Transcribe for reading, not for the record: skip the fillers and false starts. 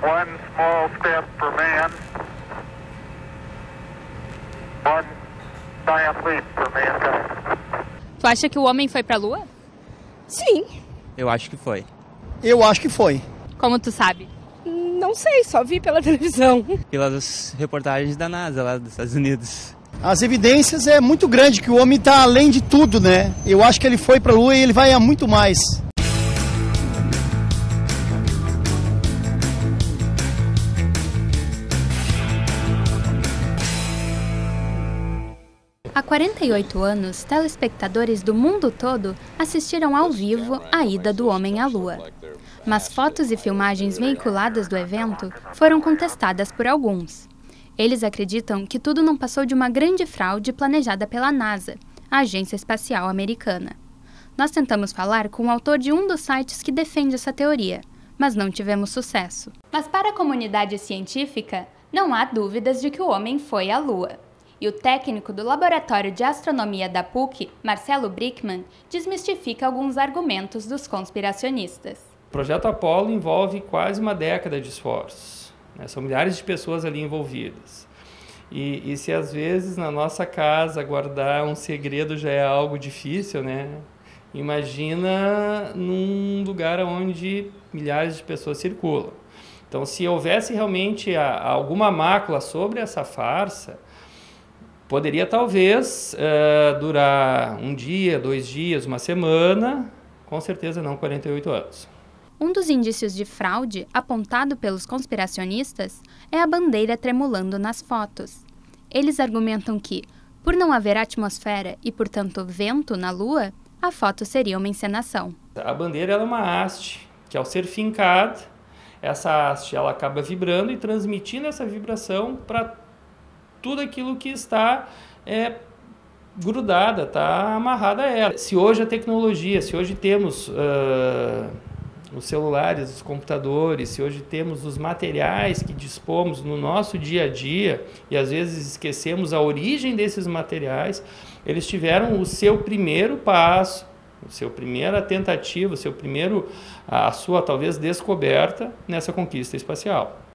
One small step for man, one giant leap for mankind. Tu acha que o homem foi pra Lua? Sim. Eu acho que foi. Eu acho que foi. Como tu sabe? Não sei, só vi pela televisão. Pelas reportagens da NASA lá dos Estados Unidos. As evidências é muito grande que o homem está além de tudo, né? Eu acho que ele foi para a Lua e ele vai a muito mais. Há 48 anos, telespectadores do mundo todo assistiram ao vivo a ida do homem à Lua. Mas fotos e filmagens veiculadas do evento foram contestadas por alguns. Eles acreditam que tudo não passou de uma grande fraude planejada pela NASA, a Agência Espacial Americana. Nós tentamos falar com o autor de um dos sites que defende essa teoria, mas não tivemos sucesso. Mas para a comunidade científica, não há dúvidas de que o homem foi à Lua. E o técnico do Laboratório de Astronomia da PUC, Marcelo Brickmann, desmistifica alguns argumentos dos conspiracionistas. O projeto Apollo envolve quase uma década de esforços, né? São milhares de pessoas ali envolvidas. E se às vezes na nossa casa guardar um segredo já é algo difícil, né? Imagina num lugar onde milhares de pessoas circulam. Então, se houvesse realmente alguma mácula sobre essa farsa, poderia talvez durar um dia, 2 dias, uma semana, com certeza não 48 anos. Um dos indícios de fraude apontado pelos conspiracionistas é a bandeira tremulando nas fotos. Eles argumentam que, por não haver atmosfera e, portanto, vento na Lua, a foto seria uma encenação. A bandeira ela é uma haste, que ao ser fincada, essa haste ela acaba vibrando e transmitindo essa vibração para tudo aquilo que está grudada, está amarrada a ela. Se hoje a tecnologia, se hoje temos os celulares, os computadores, se hoje temos os materiais que dispomos no nosso dia a dia e às vezes esquecemos a origem desses materiais, eles tiveram o seu primeiro passo, a sua primeira tentativa, a sua talvez descoberta nessa conquista espacial.